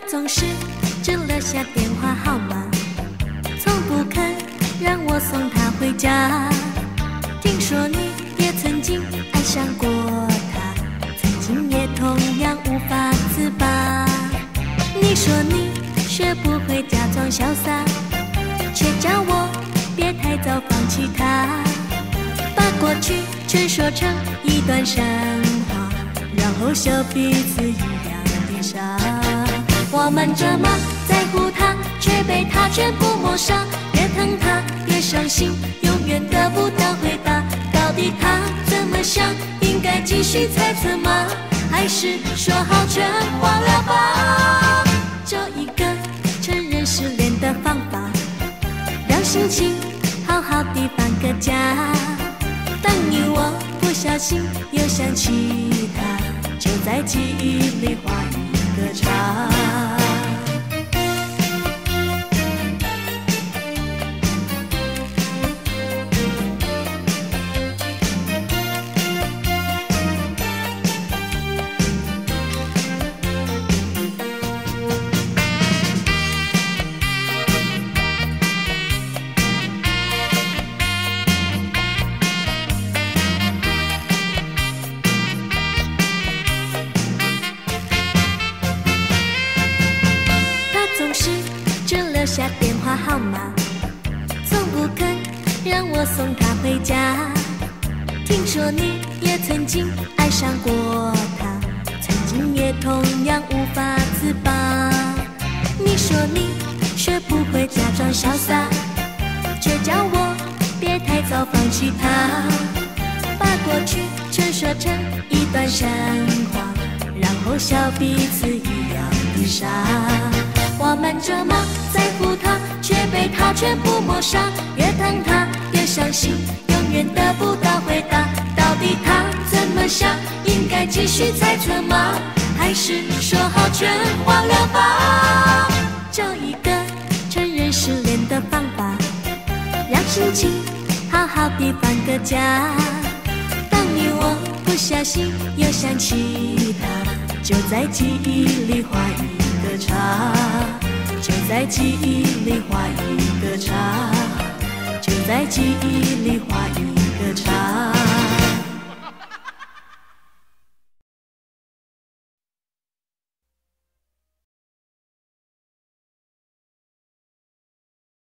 总是只留下电话号码，从不肯让我送她回家。听说你也曾经爱上过他，曾经也同样无法自拔。你说你学不会假装潇洒，却叫我别太早放弃他，把过去全说成一段神话，然后笑彼此一样的傻。我们这么在乎他，却被他全部抹杀，越疼他越伤心，永远得不到回答。到底他怎么想？应该继续猜测吗？还是说好全忘了吧？就一个承认失恋的方法，让心情好好地放个假。当你我不小心又想起他，就在记忆里画一个叉。总是只留下电话号码，从不肯让我送她回家。听说你也曾经爱上过他，曾经也同样无法自拔。你说你学不会假装潇洒，却叫我别太早放弃他，把过去全说成一段神话，然后笑彼此一样的傻。我们这么在乎他，却被他全部抹杀，越疼他越伤心，永远得不到回答。到底他怎么想？应该继续猜测吗？还是说好全忘了吧？就一个承认失恋的方法，让心情好好地放个假。当你我不小心又想起他，就在记忆里画一个叉，就在记忆里画一个叉，就在记忆里画一个叉。